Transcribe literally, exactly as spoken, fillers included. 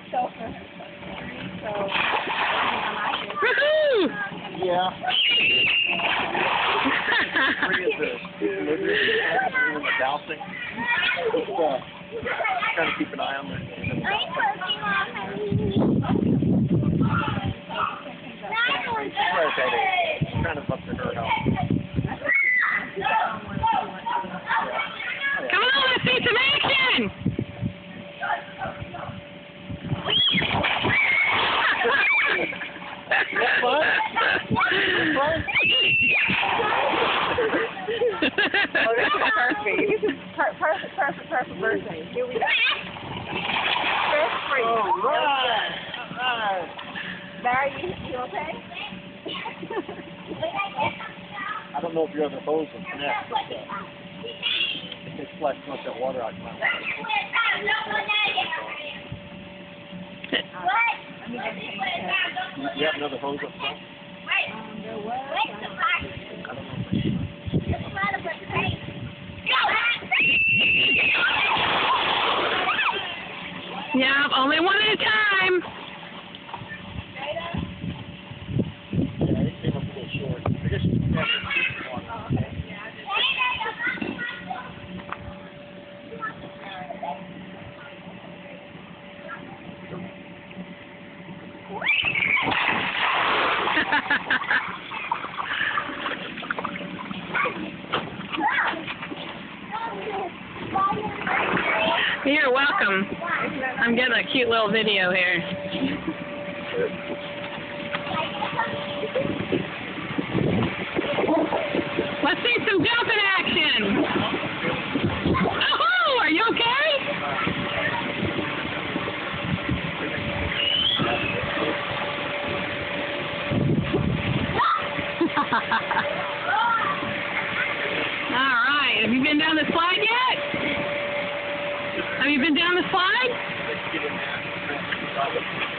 show for her. So, Woohoo! Yeah. Three of the deliveries and the bouncing. Just uh, trying to keep an eye on them. I'm trying to bust her out. Come on, let's see some action! Fun? Fun? Oh, this is perfect. This is per perfect, perfect, perfect birthday. Here we go. Stress free. All right. All right. Barry, you, you okay? I don't know if your other hose will connect, but uh, it can flex much that water out of my mouth. You have another hose up front? Um, there was. I don't know. Yeah, only one at a time. Yeah, it came up a little short. I guess you can have it. You're welcome. I'm getting a cute little video here. Let's see some jumping action. Oh, are you okay? All right. Have you been down the slide yet? Have you been down the slide?